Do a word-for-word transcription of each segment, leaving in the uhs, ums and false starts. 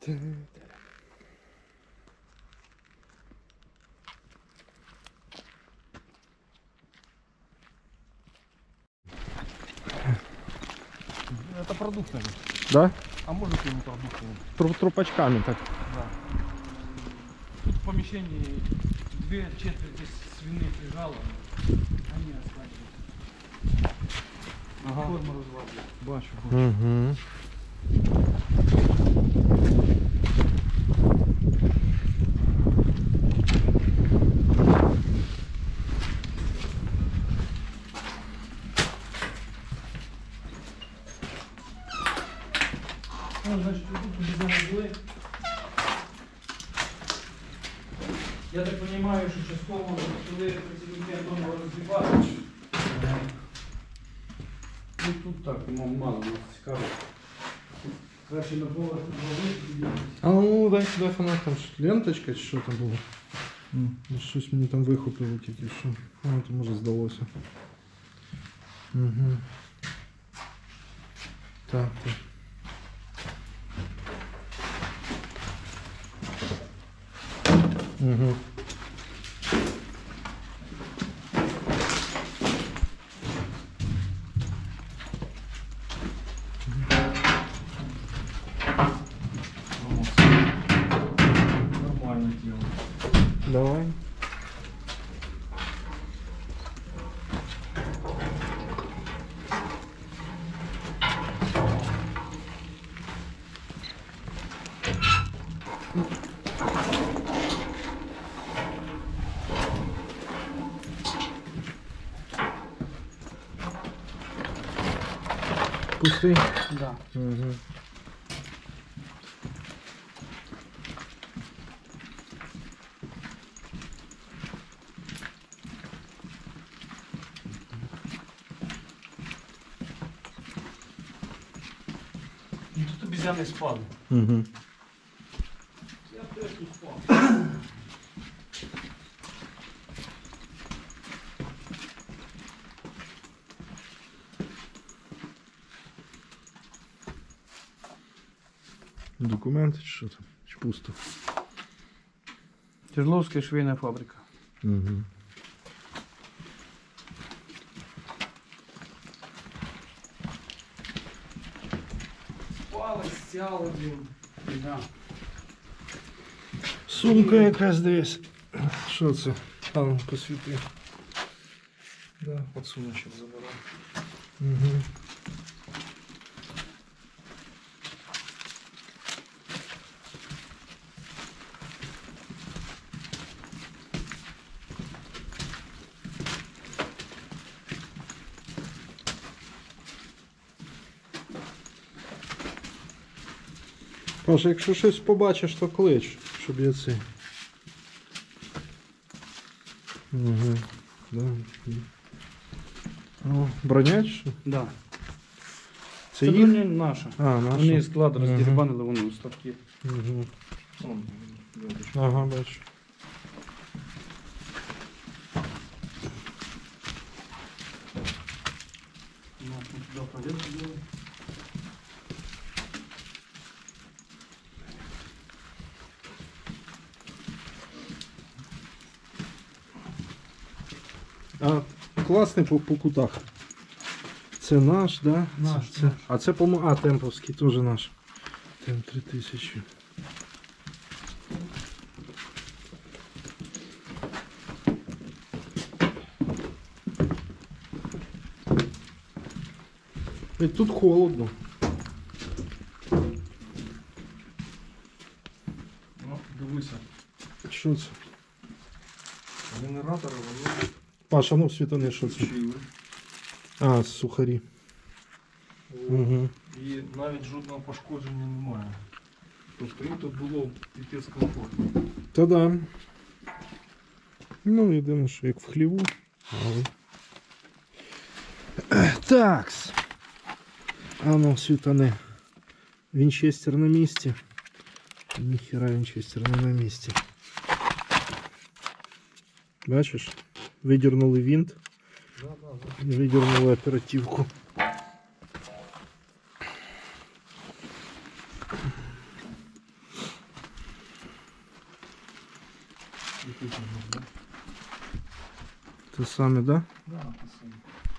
Это продуктами. Да? А может и не продуктами. Тру трупачками так. Да. Тут в помещении две четверти свиных лежало, они остались. Ага. Форму развалили. Бачу, бачу. Угу. Ну, значит, тут без углы. Я так понимаю, що частково коли працівники дому розбивають. Ну тут так, мало нас цікаво. Краще на поверх голови. А ну дай сюди фонарь, там ленточка чи що там було? Mm. Щось мені там вихопило тільки що. Ну, то може здалося. Угу. Так, так. Угу. Нормально дело. Давай. Пустый? Да. Угу. Ну, тут обезьяны спали. Угу. Я теж тут спав. Документи чи що там? Чи пусто? Тяжеловская швейная фабрика. Угу. Спали, стяли, блін. Да. Сумка якась десь. Що це? А, ну, посвіти. Да, подсуночек забирав. Угу. Паша, якщо щось побачиш, то клич, щоб я це. Угу. Да. О, броня чи що? Да. Це Це їх? броня наша. А, наша. Вони склад Ага. роздербанили, вони остатки. Угу. Вон, Ага, бачу. ну, ми туди полезли. А, класний по, по кутах. Це наш, да? Наш, Це, наш. А це, по-моєму, а, темповський, теж наш. Тем три тисячі. І тут холодно. Ну, дивися. Що це? Генератори, вони Паша, ну світани, що це? включили. А, сухарі. Угу. І навіть жодного пошкодження немає. Тобто їм тут було піпець комфортно. Та да. Ну, єдине, що як в хліву. Але... Такс. А ну, світане. Вінчестер на місці. Ніхера вінчестер не на місці. Бачиш? Видернули винт. Да, да, да. Видернули оперативку. Те саме, да? Да, те саме.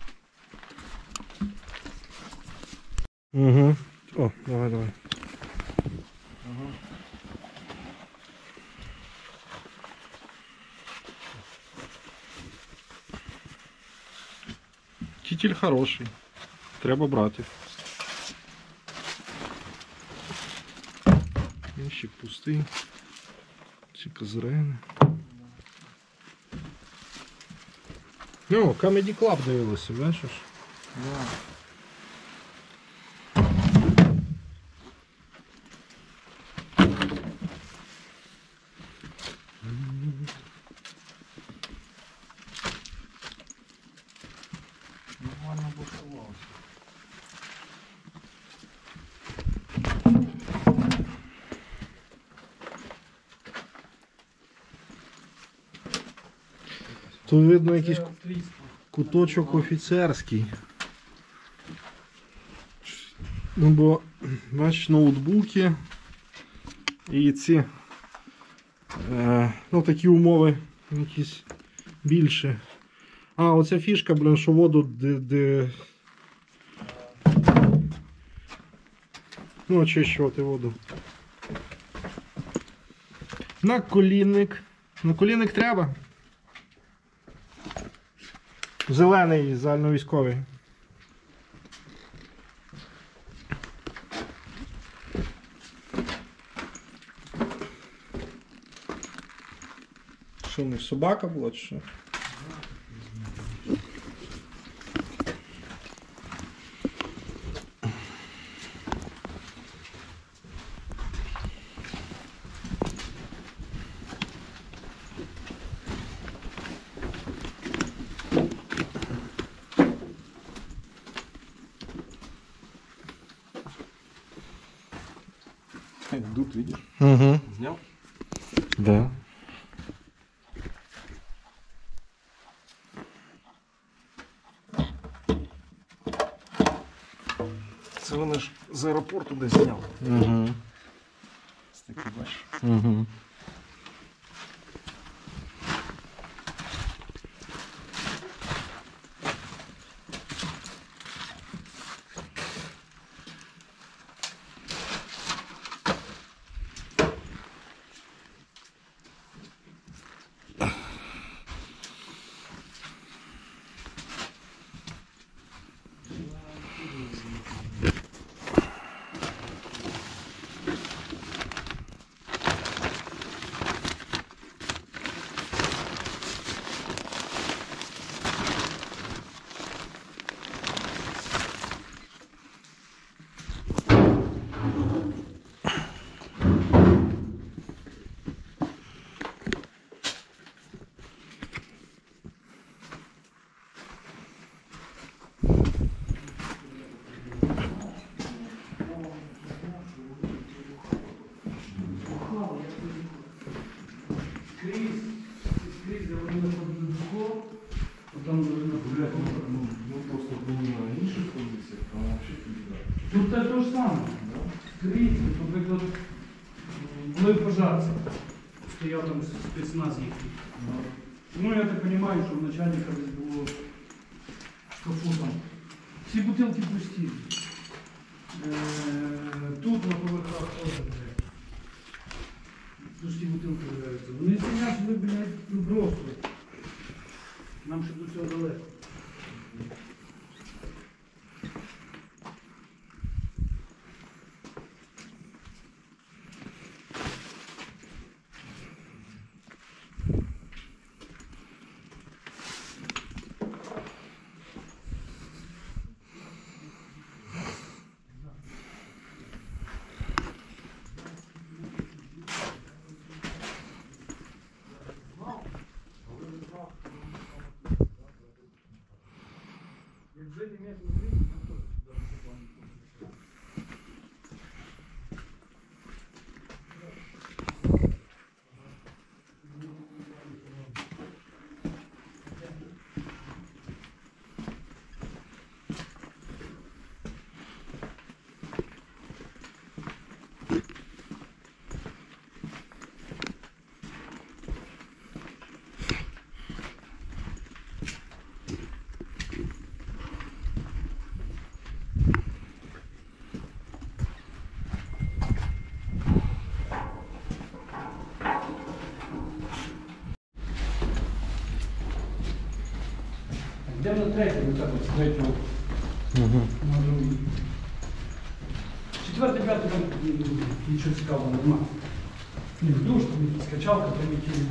Угу. О, давай, давай. Ага. Кітель хороший. Треба брати. Ящик пустий. Ці козирени. О, Comedy Club дивилися, бачиш? Да. Нормально бушувався. Тут видно якийсь Це австрійська. куточок офіцерський. Ну, бо, бачиш, ноутбуки і ці, е, ну, такі умови якісь більше. А, оця фішка, блін, що воду де, де... Ну, очищувати воду. Наколінник. Наколінник треба. Зелений, загальновійськовий. Що, не собака була чи що? Дут, видишь? Угу. Снял? Да. Це вони ж з аеропорту десь зняв. Угу. Ось такий, бачиш. Угу. Скрізь, скрізь, де вони знаходили духов, там гуляти. Ну просто були на інших позиціях, а взагалі туди. Тут те то ж саме. Скрізь, наприклад, були пожарці. Стояв там спецназ їхній. Ну, я так розумію, що в начальника десь було шкафу там. Всі бутилки пусті. Е, Тут на поверхах теж, блядь. Пусті бутилки валяються. Вони сидять, ви, блядь, ну просто. Нам ще до цього далеко. Йдемо на третій, на тебе, з третього. Угу. На другий. Четвертий, п'ятий, там м, нічого цікавого немає. Ні, душ, там якісь качалка примітивна.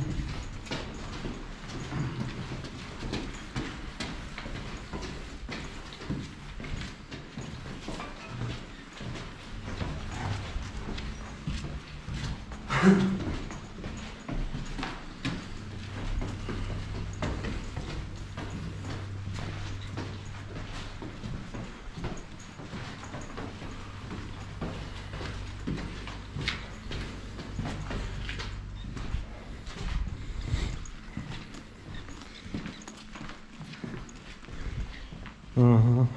Ага.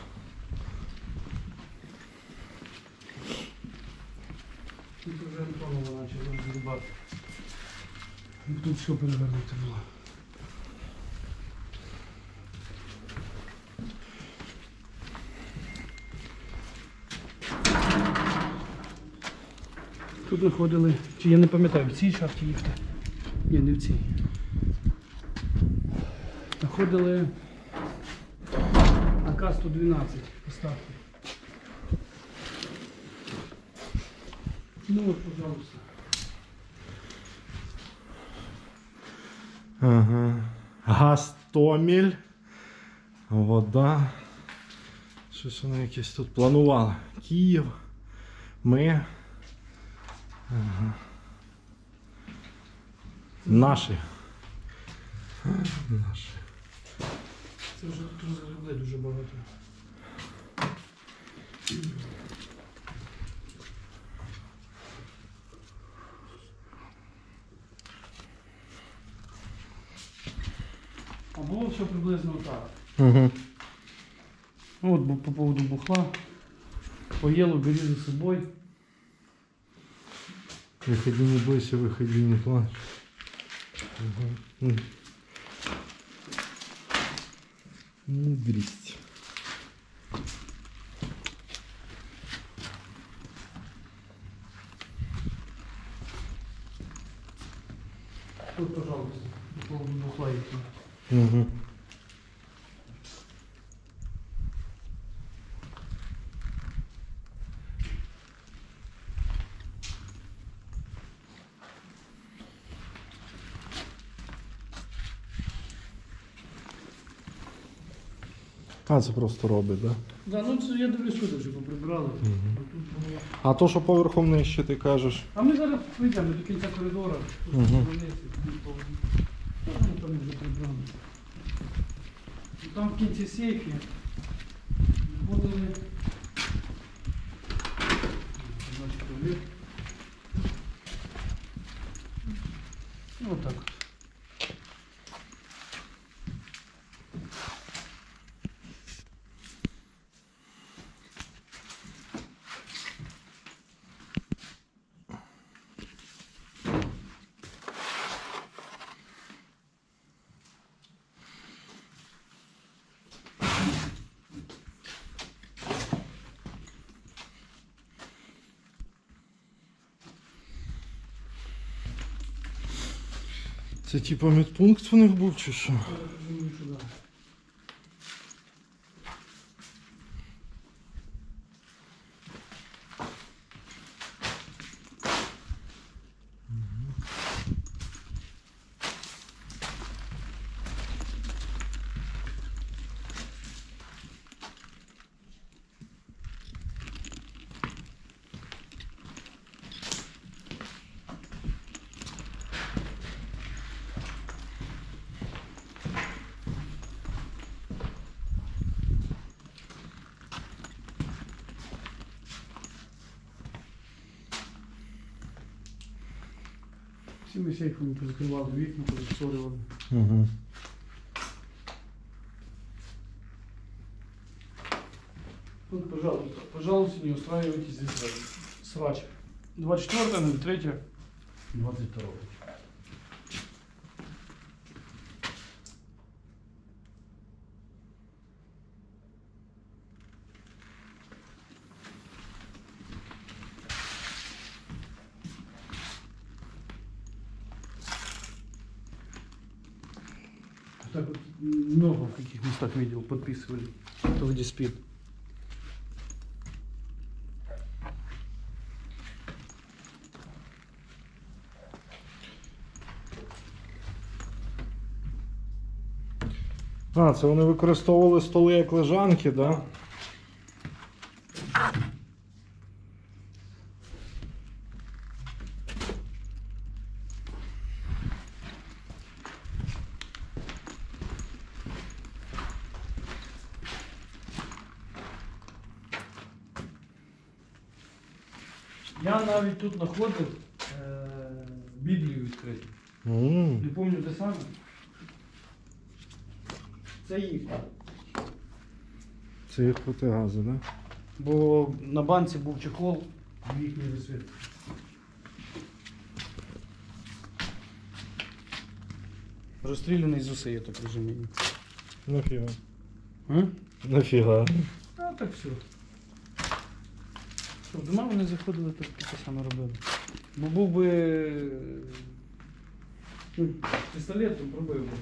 Тут вже Антонова почала зрубати. Тут все перевернуто було. Тут знаходили, чи я не пам'ятаю, в цій шахті ліфта. Ні, не в цій. Знаходили А К сто дванадцять поставки. Ну от, пожалуйста. Ага. Гастоміль. Вода. Щось вони якесь тут планували. Київ. Ми. Ага. Наші. Наші. Це вже тут розгребли дуже багато. А було все приблизно так. Угу. Ну, от бу- по поводу бухла. Поелу бери за собой. Выходи, не бойся, выходи, не плачь. Угу. Мудрость. Тут, пожалуйста, по поводу бухла идти. Угу. А, це просто робить, так? Да? Да, ну це я дивлюсь, тут вже поприбрали. А тут було- А то, що поверхом нижче, ти кажеш. А ми зараз вийдемо до кінця коридора. Тут Мгм. вниз, і тут поводу. Та, ну, там вже прибрали. І там в кінці сейфі вводили. Значить, туалет. Ну, отак. от. Це типа медпункт у них був чи що? Я так думаю, що да. Всіми сейфами позакривали вікна, позасорювали. Угу. Тут, пожалуйста, пожалуйста, не устраивайте здесь срач. двадцать четвёртое, ноль третье, двадцать второе. Так вот много в каких местах видел, подписывали, кто где спит. А, це вони використовували столи як лежанки, так? Да? Я навіть тут знаходив е, Біблію відкриту. М. Не пам'ятаю де саме. Це їхня. Це їх протигази, так? Да? Бо на банці був чехол в їхній розсвіт. Розстріляний з усе, я так розумію. Нафіга. А? Нафіга. А так все. Що, дома вони заходили, так таке саме робили. Бо був би ну, пістолетом пробив би.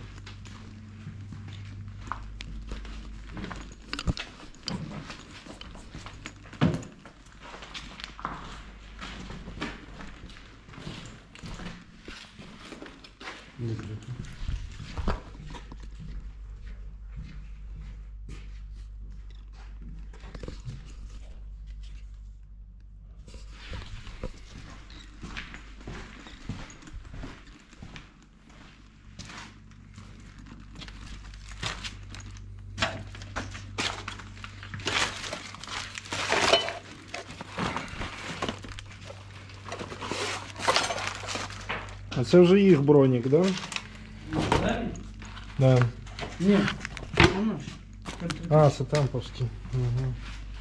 А це вже їх бронік, так? Да? Да. Ні, це наш. А, це темповський. Угу.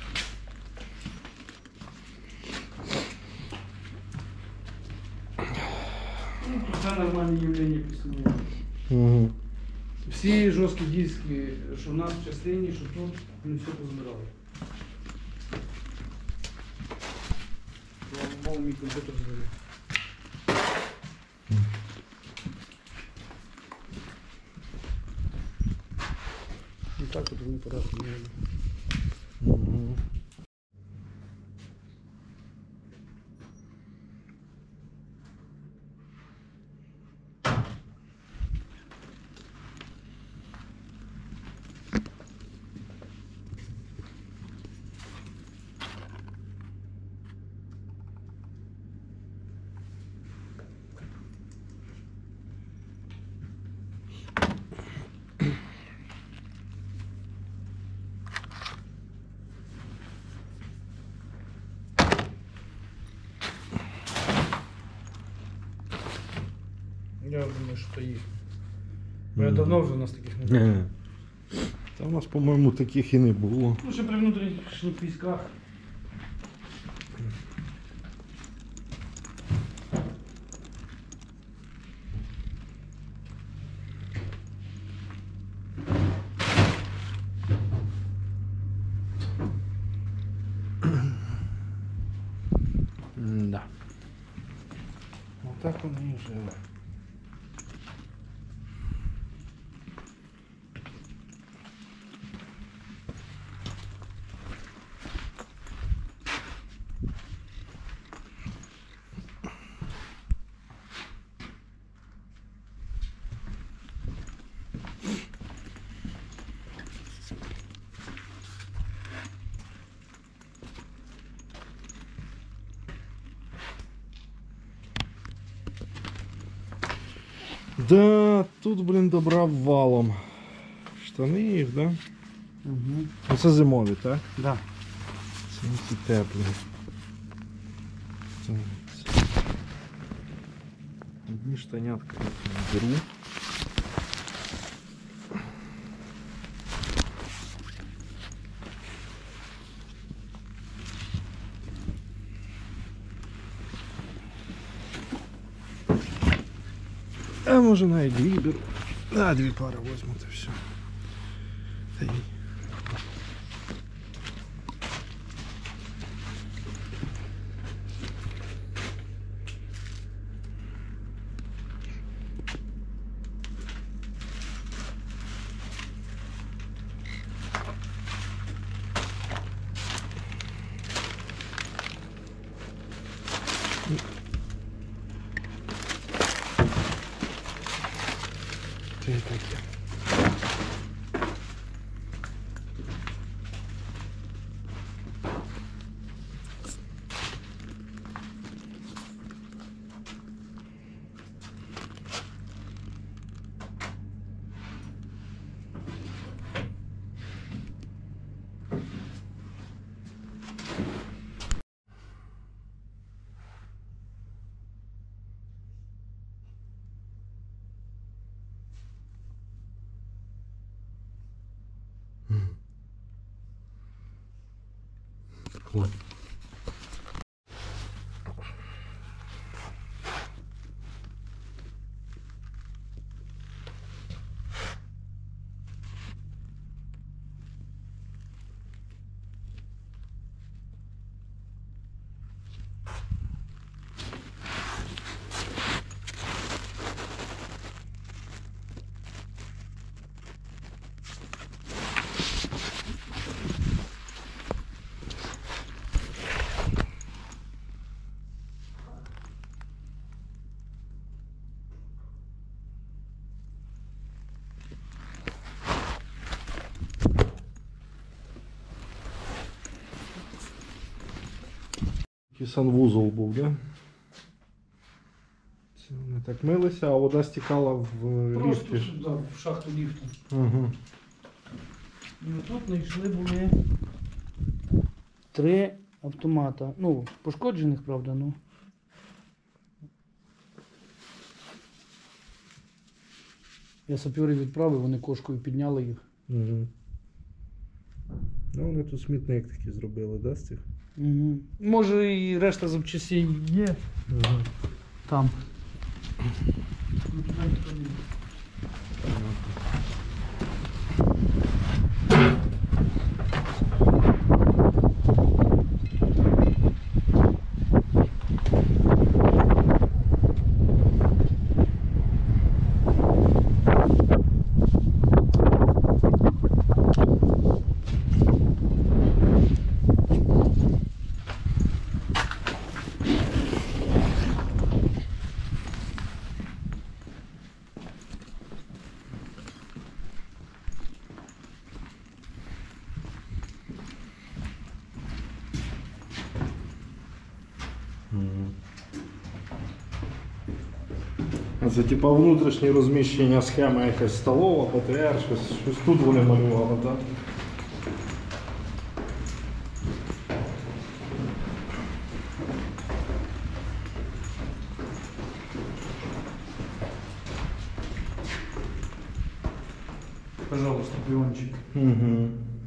Ну, це нормальне явлення після. Угу. Всі жорсткі диски, що в нас в частині, що тут, вони все позабирали. Слава Богу, мій комп'ютер згорів. І так от вони порядку не робили. Угу. Я думаю, що то їх. Бо я давно вже у нас таких не було. Е. Та у нас, по-моєму, таких і не було. Ну, ще при внутрішніх військах. Да. Отак вони і жили. Да, тут, блін, добрав валом. Штани їх, да? Угу. Оце зимові, так? Да. Це які теплі. Це- це- Одні штанятка я беру. А може навіть дві беру. А, дві пари возьму, то все. Та й- і таке. Ой. Такий санвузол був, да? Це вони так милися, а вода стікала в Просто ліфті. сюди, в шахту ліфту. Угу. І отут знайшли були три автомата. Ну, пошкоджених, правда, ну. Я саперів відправив, вони кошкою підняли їх. Угу. Ну, вони тут смітник такий зробили, да, з цих? Угу. Може і решта запчастей є Угу. там. Ну, туди ніхто не йде. Це типа внутрішнє розміщення схема якась столова, ПТР, щось, щось тут вони малювали, так? Пожалуйста, пиончик. Угу.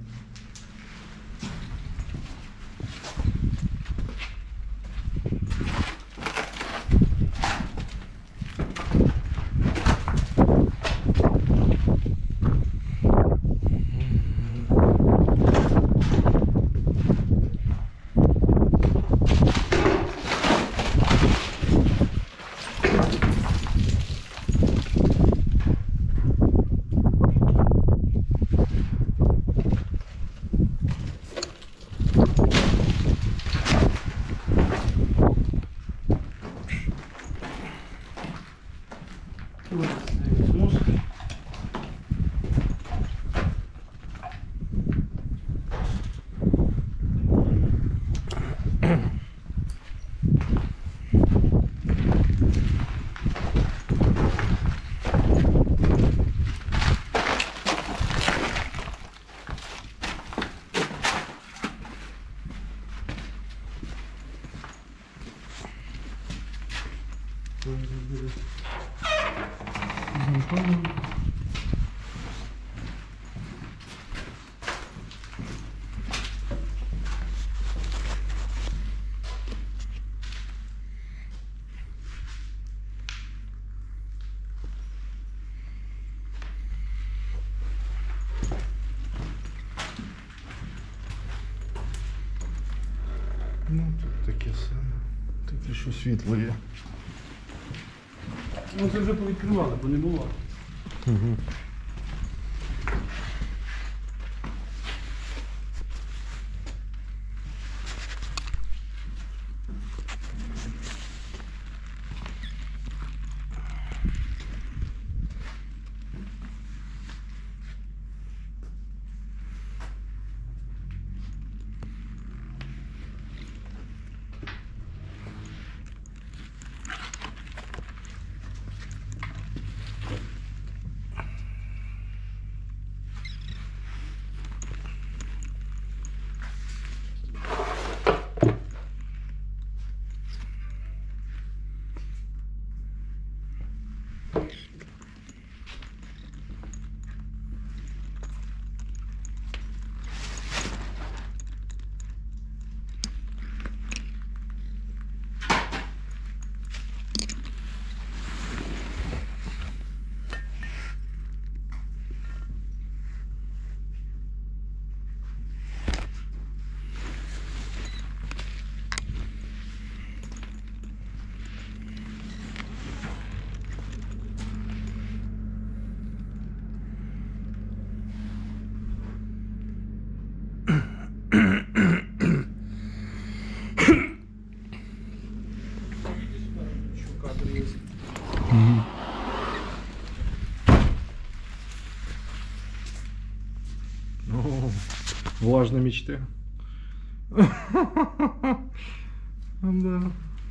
Ну, тут таке саме. Таке, що світло є. Ну це вже повідкривали, бо не було. Угу. О, влажные мечты. Да.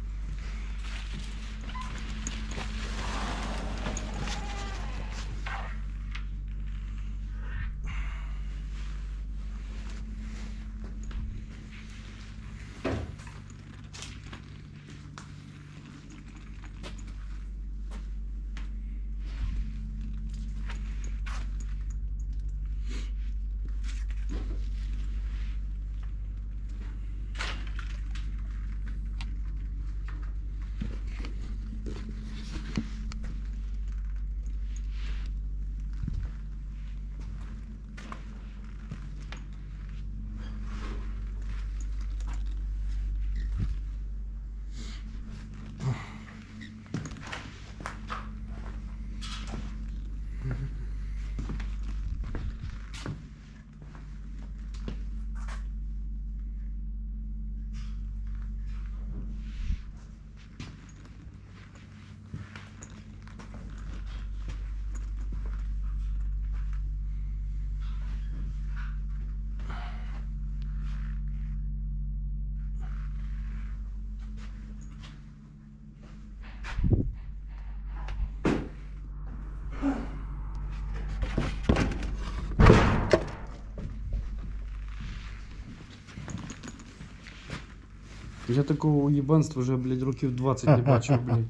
Я такого уєбанства вже, блядь, років двадцять не бачив, блядь.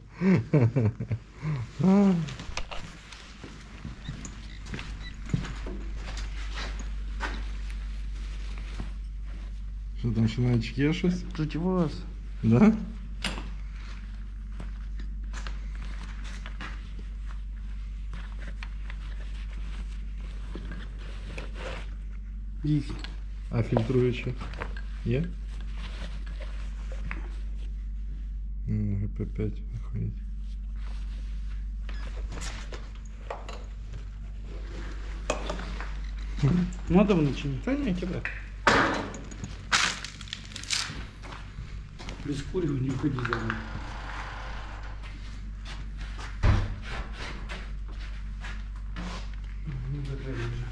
Що там, шиначки є щось? Тут вас. Да? Їхні. А фільтруючі є? ге пе п'ять, охуєть. Надо вони чи ні? Та ні, кидай. Без курів не ході за мною. Ну, закрили вже.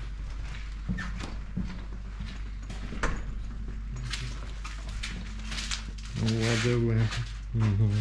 Ладове. Угу.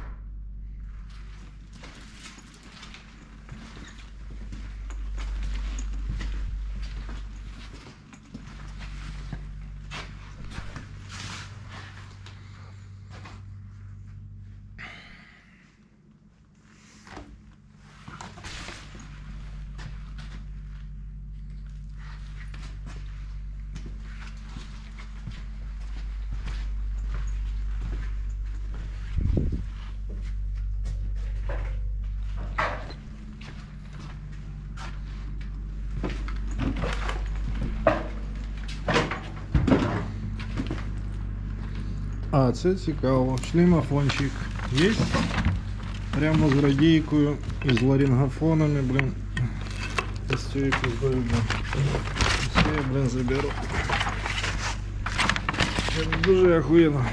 А, це цікаво. Шлемофончик є? Прямо з радійкою і з ларингофонами, блин. Ось цю якусь блин. Все я, блин, заберу. Це дуже охуєнно.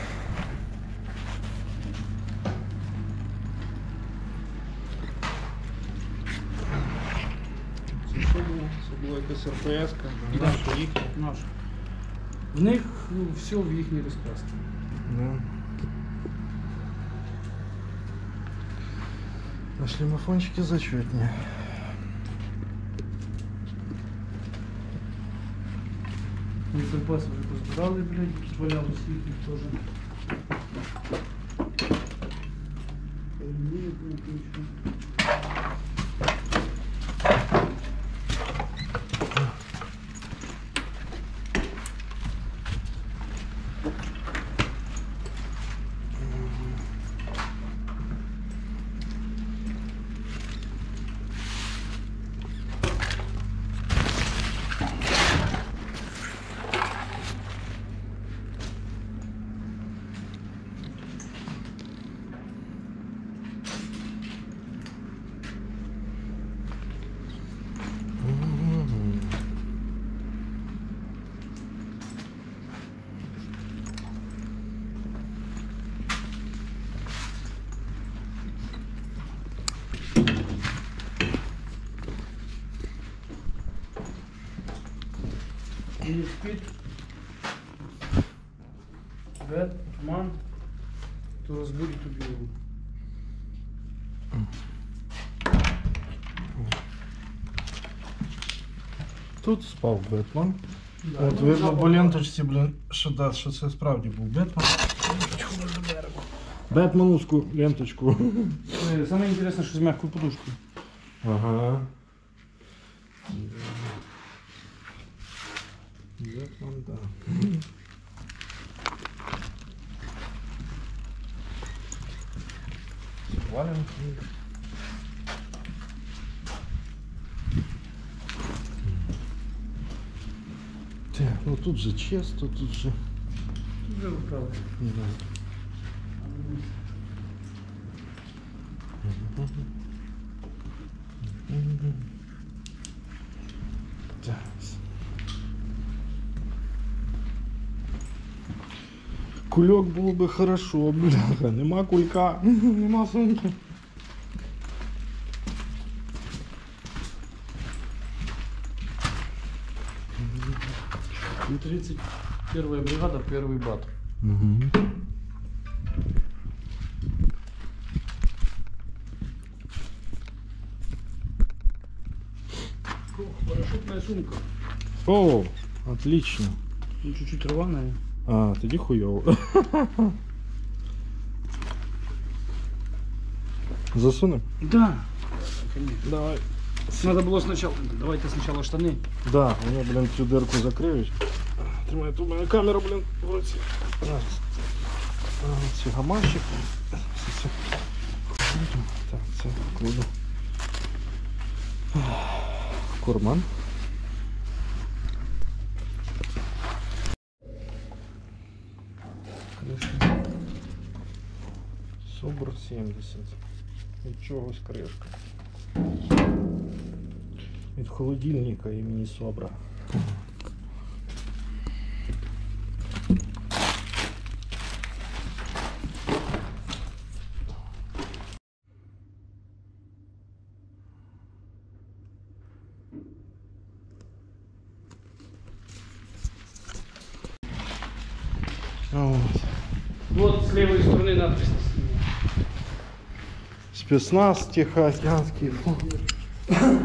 Це що було? Це була якась ар пе ес-ка, Да. наша, їхня. Наш. В них ну, все в їхній розкрасці. Да. А шлемофончики зачетнее. Боєприпаси вже позбирали, блядь, тут валялось їхніх теж. Ні, ну, нічого. Need speed. Бетмен. То разбудит убил. Тут спав Бетмен. Да, От ну, видно запах. по ленточці, блін, що, да, що це справді був Бетмен. Бетменовську ленточку. Э, Самое интересное, что с мягкой подушкой. Ага. Бетмен, да. Валенки. Так, ну тут же чисто, тут же. Уже правда. Да. Так. Кульок було би хорошо, бляха, нема кулька, нема сумки. тридцать первая бригада, первый бат. Угу. Парашютная сумка. О, отлично. Ну, чуть-чуть рваная. А, тоді хуйово. Засунем? Да. Конечно. Давай. Надо было сначала. Давайте сначала штаны. Да, вони, блін, цю дирку закриють. Тримай, тут у мене камера, блін, в руці. Зараз. А, ці гамаші. Все, все. Так, це кладу. В карман. Кришка. Собр сімдесят. Від чогось кришка. Від холодильника імені Собра. Вот. Вот с левой стороны надпись. Спецназ Тихоокеанский флот. Да.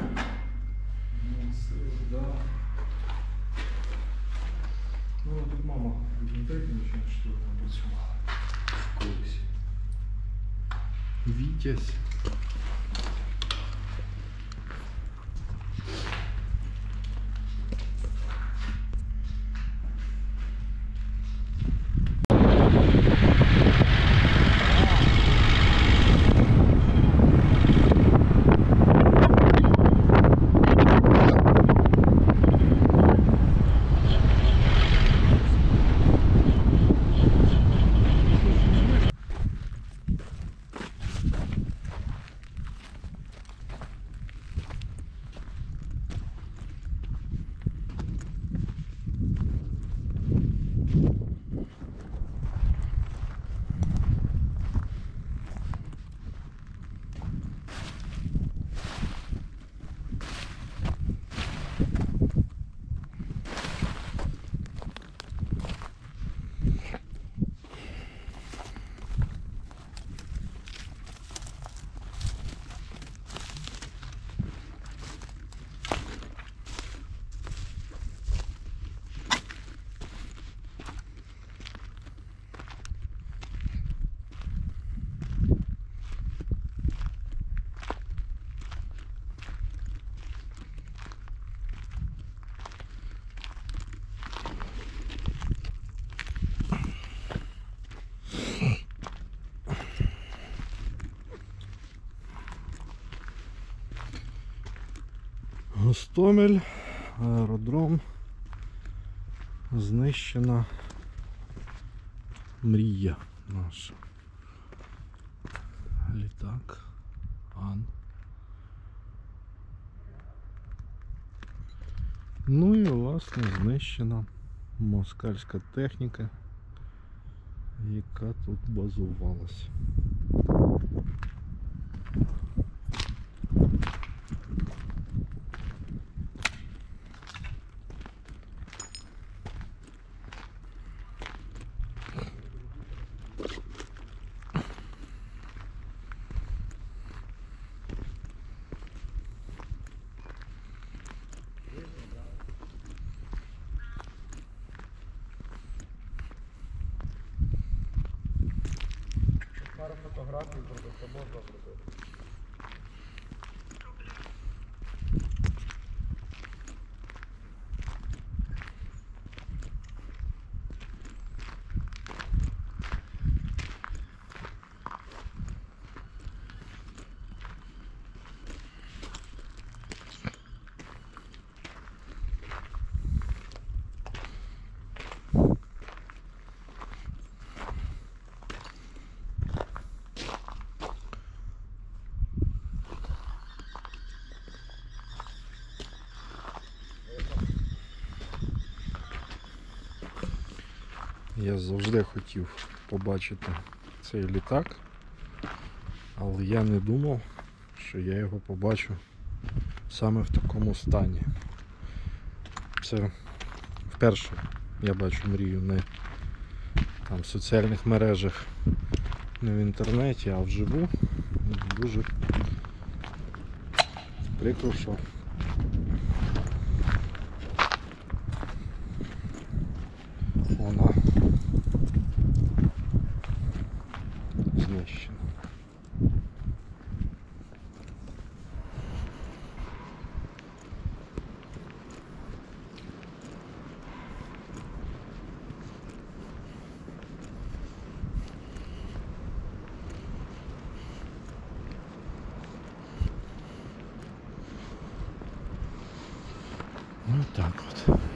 Ну, тут мама бюджетничает, что там працювала. Колись. Витязь. Гостомель, аеродром, знищена мрія наша. Літак, Ан. Ну і власне знищена москальська техніка, яка тут базувалась. фотографії зробити, це можна зробити. Я завжди хотів побачити цей літак, але я не думав, що я його побачу саме в такому стані. Це вперше я бачу мрію не там в соціальних мережах, не в інтернеті, а вживу. Дуже прикро, що вона знищена. Ну так от.